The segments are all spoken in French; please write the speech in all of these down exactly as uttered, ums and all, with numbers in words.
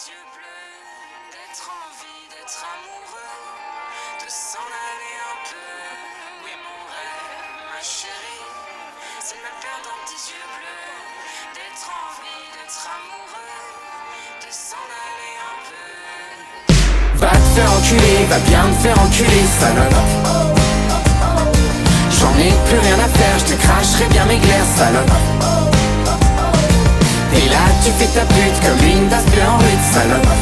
yeux bleus, d'être en vie, d'être amoureux, de s'en aller un peu. Oui, mon rêve, ma chérie, c'est de me perdre dans tes yeux bleus, d'être en vie, d'être amoureux, de s'en aller un peu. Va te faire enculer, va bien te faire enculer, salope. J'en ai plus rien à faire, je te cracherai bien mes glaires, salope. Et là tu fais ta pute comme une tasse bleue en rude, salope.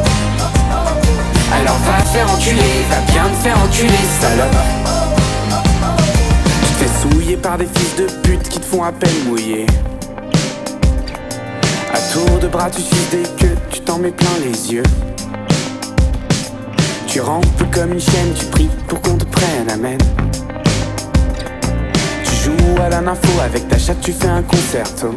Alors va te faire enculer, va bien te faire enculer, salope. Tu te fais souiller par des fils de pute qui te font à peine mouiller. À tour de bras tu suces des queues, tu t'en mets plein les yeux. Tu rampes comme une chienne, tu pries pour qu'on te prenne, amen. Tu joues à la nympho, avec ta chatte tu fais un concerto.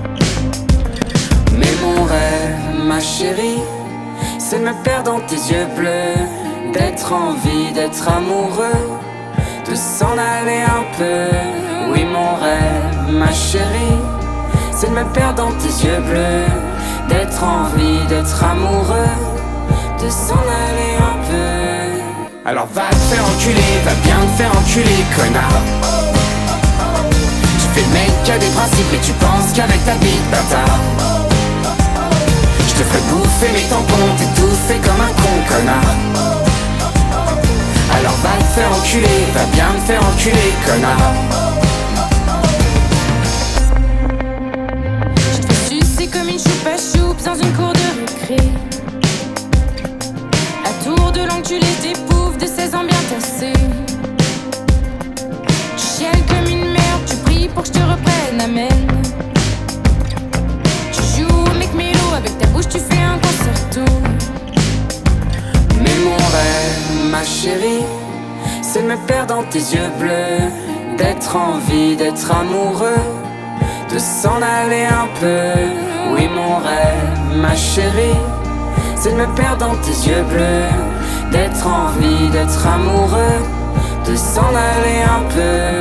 Mais mon rêve, ma chérie, c'est de me perdre dans tes yeux bleus, d'être en vie, d'être amoureux, de s'en aller un peu. Oui mon rêve, ma chérie, c'est de me perdre dans tes yeux bleus, d'être en vie, d'être amoureux, de s'en aller un peu. Alors va te faire enculer, va bien te faire enculer, connard. Tu fais le mec qui a des principes et tu penses qu'avec ta bite, bâtard. Je te ferai bouffer mes tampons, t'étouffer comme un con, connard. Alors va te faire enculer, va bien te faire enculer, connard. Je te fais sucer comme une choupe à choupe dans une cour de récré. À tour de langue tu les épouves de seize ans bien tassés. Tu chiales comme une merde, tu pries pour que je te reprenne, amen. Tu joues au mec mélo, avec ta bouche tu fais un concerto. Mais mon rêve, ma chérie, c'est de me perdre dans tes yeux bleus, d'être en vie, d'être amoureux, de s'en aller un peu. Oui mon rêve, ma chérie, c'est de me perdre dans tes yeux bleus, d'être en vie, d'être amoureux, de s'en aller un peu.